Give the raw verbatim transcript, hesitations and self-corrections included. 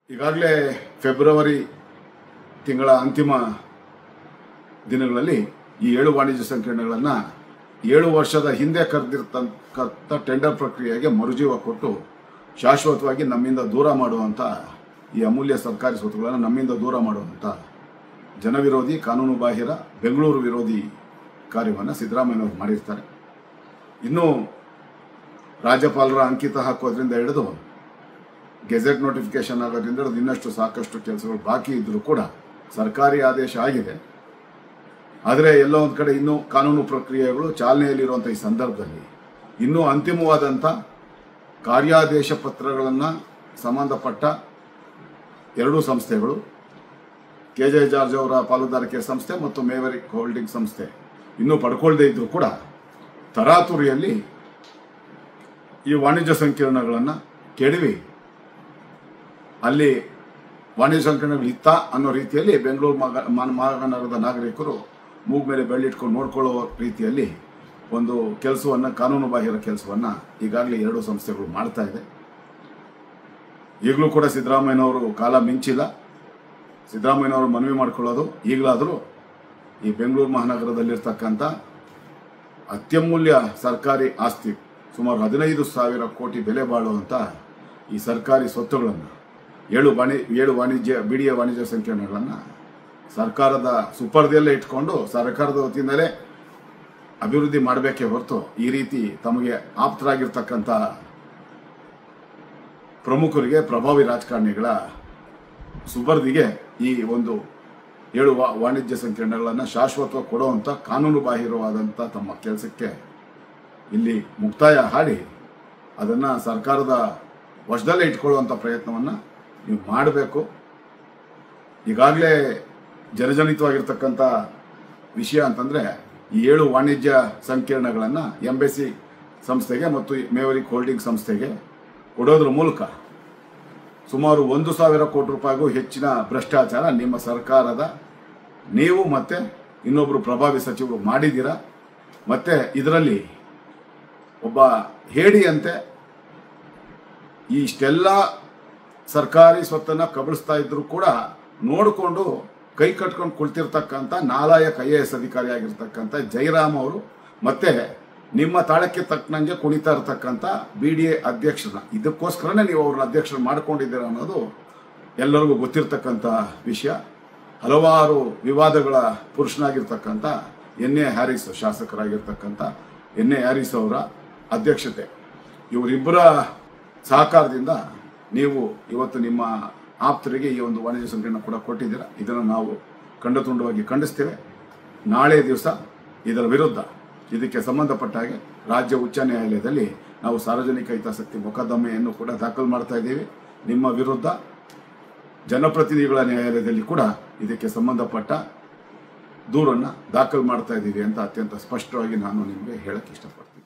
ಈಗಾಗಲೇ ಫೆಬ್ರವರಿ ತಿಂಗಳ ಅಂತಿಮ ದಿನಗಳಲ್ಲಿ ಈ ಏಳು ವಾಣಿಜ್ಯ ಸಂಕೀರ್ಣಗಳನ್ನು ಏಳು ವರ್ಷದ ಹಿಂದೆ ಕರೆದಿರ್ತಕ್ಕಂಥ ಟೆಂಡರ್ ಪ್ರಕ್ರಿಯೆಗೆ ಮರುಜೀವ ಕೊಟ್ಟು ಶಾಶ್ವತವಾಗಿ ನಮ್ಮಿಂದ ದೂರ ಮಾಡುವಂಥ ಈ ಅಮೂಲ್ಯ ಸರ್ಕಾರಿ ಸ್ವತ್ತುಗಳನ್ನು ನಮ್ಮಿಂದ ದೂರ ಮಾಡುವಂಥ ಜನವಿರೋಧಿ ಕಾನೂನು ಬಾಹಿರ ಬೆಂಗಳೂರು ವಿರೋಧಿ ಕಾರ್ಯವನ್ನು ಸಿದ್ದರಾಮಯ್ಯನವರು ಮಾಡಿರ್ತಾರೆ. ಇನ್ನು ರಾಜ್ಯಪಾಲರ ಅಂಕಿತ ಹಾಕೋದ್ರಿಂದ ಹಿಡಿದು ಗೆಜೆಟ್ ನೋಟಿಫಿಕೇಶನ್ ಆಗೋದ್ರಿಂದ ಹಿಡಿದು ಇನ್ನಷ್ಟು ಸಾಕಷ್ಟು ಕೆಲಸಗಳು ಬಾಕಿ ಇದ್ದರೂ ಕೂಡ ಸರ್ಕಾರಿ ಆದೇಶ ಆಗಿದೆ. ಆದರೆ ಎಲ್ಲೋ ಒಂದು ಕಡೆ ಇನ್ನೂ ಕಾನೂನು ಪ್ರಕ್ರಿಯೆಗಳು ಚಾಲನೆಯಲ್ಲಿರುವಂಥ ಈ ಸಂದರ್ಭದಲ್ಲಿ ಇನ್ನೂ ಅಂತಿಮವಾದಂಥ ಕಾರ್ಯಾದೇಶ ಪತ್ರಗಳನ್ನು ಸಂಬಂಧಪಟ್ಟ ಎರಡೂ ಸಂಸ್ಥೆಗಳು ಕೆ ಜೆ ಜಾರ್ಜ್ ಅವರ ಪಾಲುದಾರಿಕೆ ಸಂಸ್ಥೆ ಮತ್ತು ಮೇವರಿಕ್ ಹೋಲ್ಡಿಂಗ್ ಸಂಸ್ಥೆ ಇನ್ನೂ ಪಡ್ಕೊಳ್ಳದೇ ಇದ್ದರೂ ಕೂಡ ತರಾತುರಿಯಲ್ಲಿ ಈ ವಾಣಿಜ್ಯ ಸಂಕೀರ್ಣಗಳನ್ನು ಕೆಡವಿ ಅಲ್ಲಿ ವಾಣಿಜ್ಯ ಸಂಕೀರ್ಣಗಳು ಇತ್ತ ಅನ್ನೋ ರೀತಿಯಲ್ಲಿ ಬೆಂಗಳೂರು ಮಹಾನಗರದ ನಾಗರಿಕರು ಮೂಗು ಮೇಲೆ ಬೆಳ್ಳಿಟ್ಕೊಂಡು ನೋಡ್ಕೊಳ್ಳೋ ರೀತಿಯಲ್ಲಿ ಒಂದು ಕೆಲಸವನ್ನು ಕಾನೂನು ಬಾಹಿರ ಕೆಲಸವನ್ನು ಈಗಾಗಲೇ ಎರಡು ಸಂಸ್ಥೆಗಳು ಮಾಡ್ತಾ ಇದೆ. ಈಗಲೂ ಕೂಡ ಸಿದ್ದರಾಮಯ್ಯನವರು ಕಾಲ ಮಿಂಚಿಲ್ಲ. ಸಿದ್ದರಾಮಯ್ಯನವರು ಮನವಿ ಮಾಡ್ಕೊಳ್ಳೋದು ಈಗಲಾದರೂ ಈ ಬೆಂಗಳೂರು ಮಹಾನಗರದಲ್ಲಿರ್ತಕ್ಕಂಥ ಅತ್ಯಮೂಲ್ಯ ಸರ್ಕಾರಿ ಆಸ್ತಿ ಸುಮಾರು ಹದಿನೈದು ಸಾವಿರ ಕೋಟಿ ಬೆಲೆ ಬಾಳುವಂಥ ಈ ಸರ್ಕಾರಿ ಸ್ವತ್ತುಗಳನ್ನು ಏಳು ವಾಣಿ ಏಳು ವಾಣಿಜ್ಯ ಬಿಡಿಯ ವಾಣಿಜ್ಯ ಸಂಕೀರ್ಣಗಳನ್ನು ಸರ್ಕಾರದ ಸುಪರ್ದಿಯಲ್ಲೇ ಇಟ್ಕೊಂಡು ಸರ್ಕಾರದ ವತಿಯಿಂದಲೇ ಅಭಿವೃದ್ಧಿ ಮಾಡಬೇಕೇ ಹೊರತು ಈ ರೀತಿ ತಮಗೆ ಆಪ್ತರಾಗಿರ್ತಕ್ಕಂಥ ಪ್ರಮುಖರಿಗೆ ಪ್ರಭಾವಿ ರಾಜಕಾರಣಿಗಳ ಸುಪರ್ದಿಗೆ ಈ ಒಂದು ಏಳು ವಾಣಿಜ್ಯ ಸಂಕೀರ್ಣಗಳನ್ನು ಶಾಶ್ವತವಾಗಿ ಕೊಡುವಂಥ ಕಾನೂನು ಬಾಹಿರವಾದಂಥ ತಮ್ಮ ಕೆಲಸಕ್ಕೆ ಇಲ್ಲಿ ಮುಕ್ತಾಯ ಹಾಡಿ ಅದನ್ನು ಸರ್ಕಾರದ ವಶದಲ್ಲೇ ಇಟ್ಕೊಳ್ಳುವಂಥ ಪ್ರಯತ್ನವನ್ನು ನೀವು ಮಾಡಬೇಕು. ಈಗಾಗಲೇ ಜನಜನಿತವಾಗಿರ್ತಕ್ಕಂಥ ವಿಷಯ ಅಂತಂದರೆ ಈ ಏಳು ವಾಣಿಜ್ಯ ಸಂಕೀರ್ಣಗಳನ್ನು ಎಂಬೆಸಿ ಸಂಸ್ಥೆಗೆ ಮತ್ತು ಮೇವರಿಕ್ ಹೋಲ್ಡಿಂಗ್ ಸಂಸ್ಥೆಗೆ ಕೊಡೋದ್ರ ಮೂಲಕ ಸುಮಾರು ಒಂದು ಸಾವಿರ ಕೋಟಿ ರೂಪಾಯಿಗೂ ಹೆಚ್ಚಿನ ಭ್ರಷ್ಟಾಚಾರ ನಿಮ್ಮ ಸರ್ಕಾರದ ನೀವು ಮತ್ತು ಇನ್ನೊಬ್ಬರು ಪ್ರಭಾವಿ ಸಚಿವರು ಮಾಡಿದ್ದೀರಾ. ಮತ್ತು ಇದರಲ್ಲಿ ಒಬ್ಬ ಹೇಡಿಯಂತೆ ಇಷ್ಟೆಲ್ಲ ಸರ್ಕಾರಿ ಸ್ವತ್ತನ್ನು ಕಬಳಿಸ್ತಾ ಇದ್ರೂ ಕೂಡ ನೋಡಿಕೊಂಡು ಕೈ ಕಟ್ಕೊಂಡು ಕುಳಿತಿರ್ತಕ್ಕಂಥ ನಾಲಾಯಕ ಐ ಎ ಎಸ್ ಅಧಿಕಾರಿಯಾಗಿರ್ತಕ್ಕಂಥ ಜಯರಾಮ್ ಅವರು ಮತ್ತೆ ನಿಮ್ಮ ತಾಳಕ್ಕೆ ತಕ್ಕನಂಗೆ ಕುಣಿತಾ ಇರ್ತಕ್ಕಂಥ ಬಿ ಡಿ ಎ ಅಧ್ಯಕ್ಷರನ್ನ ಇದಕ್ಕೋಸ್ಕರನೇ ನೀವು ಅವ್ರನ್ನ ಅಧ್ಯಕ್ಷರು ಮಾಡ್ಕೊಂಡಿದ್ದೀರ ಅನ್ನೋದು ಎಲ್ಲರಿಗೂ ಗೊತ್ತಿರ್ತಕ್ಕಂಥ ವಿಷಯ. ಹಲವಾರು ವಿವಾದಗಳ ಪುರುಷನಾಗಿರ್ತಕ್ಕಂಥ ಎನ್ ಎ ಹ್ಯಾರಿಸ್ ಶಾಸಕರಾಗಿರ್ತಕ್ಕಂಥ ಎನ್ ಎ ಹ್ಯಾರಿಸ್ ಅವರ ಅಧ್ಯಕ್ಷತೆ ಇವರಿಬ್ಬರ ಸಹಕಾರದಿಂದ ನೀವು ಇವತ್ತು ನಿಮ್ಮ ಆಪ್ತರಿಗೆ ಈ ಒಂದು ವಾಣಿಜ್ಯ ಸಂಕೀರ್ಣ ಕೂಡ ಕೊಟ್ಟಿದ್ದೀರಾ. ಇದನ್ನು ನಾವು ಖಂಡತುಂಡವಾಗಿ ಖಂಡಿಸ್ತೇವೆ. ನಾಳೆ ದಿವಸ ಇದರ ವಿರುದ್ಧ ಇದಕ್ಕೆ ಸಂಬಂಧಪಟ್ಟ ಹಾಗೆ ರಾಜ್ಯ ಉಚ್ಚ ನ್ಯಾಯಾಲಯದಲ್ಲಿ ನಾವು ಸಾರ್ವಜನಿಕ ಹಿತಾಸಕ್ತಿ ಮೊಕದ್ದಮೆಯನ್ನು ಕೂಡ ದಾಖಲು ಮಾಡ್ತಾ ಇದ್ದೀವಿ. ನಿಮ್ಮ ವಿರುದ್ಧ ಜನಪ್ರತಿನಿಧಿಗಳ ನ್ಯಾಯಾಲಯದಲ್ಲಿ ಕೂಡ ಇದಕ್ಕೆ ಸಂಬಂಧಪಟ್ಟ ದೂರನ್ನು ದಾಖಲು ಮಾಡ್ತಾ ಇದ್ದೀವಿ ಅಂತ ಅತ್ಯಂತ ಸ್ಪಷ್ಟವಾಗಿ ನಾನು ನಿಮಗೆ ಹೇಳಕ್ಕೆ ಇಷ್ಟಪಡ್ತೀನಿ.